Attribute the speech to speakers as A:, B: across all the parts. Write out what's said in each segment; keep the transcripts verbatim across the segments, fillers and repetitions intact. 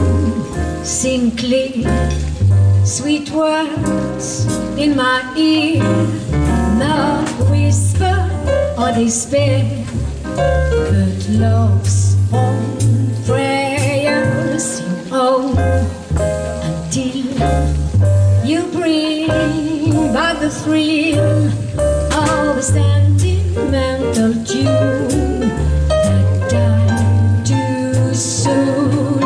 A: sing clear, sweet words in my ear, not whisper or despair, but love's own prayers you own, until you bring back the thrill of a sentimental tune that died too soon.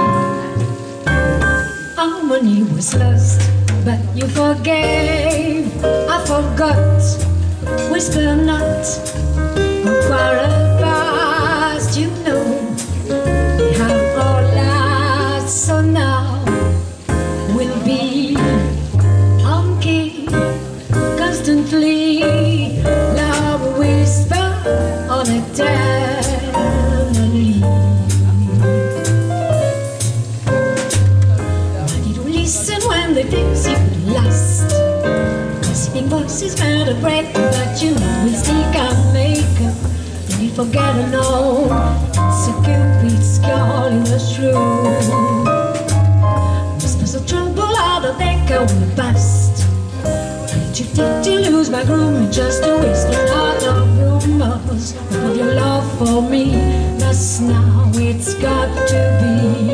A: Harmony was lost, but you forgave. I forgot, whisper not, or quarrel past. You know we have our last, so now we'll be on key constantly. Love will whisper on eternally. Why did we listen when the things you last? Gossiping voices made a break, but you know we still can't make up. Then you forget to know it's a Cupid's calling us through. Whispers of trouble out of echo in the past. You did to lose my groove, just to waste a lot of rumors of your love for me. Thus now it's got to be.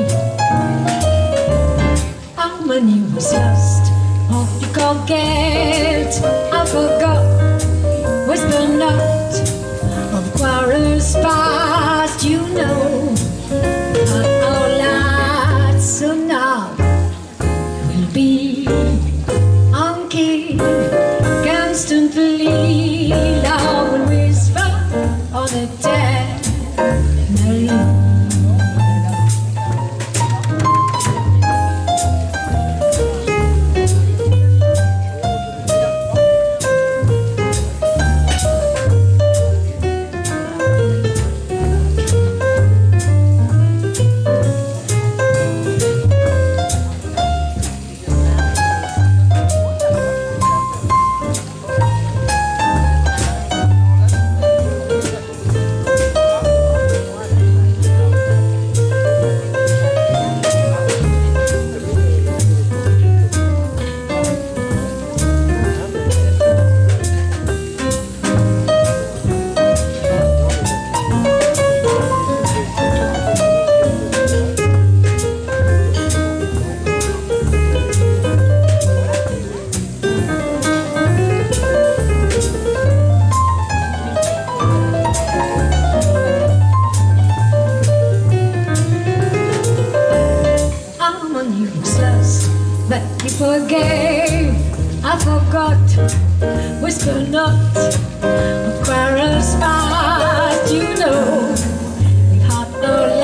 A: Harmony was lost, or you can't get. I forgot, whisper not of quarrels past. You know our lights, so now we'll be on key constantly. Love will whisper on a eternally. Forgave, I forgot, whisper not of quarrels past. You know we had our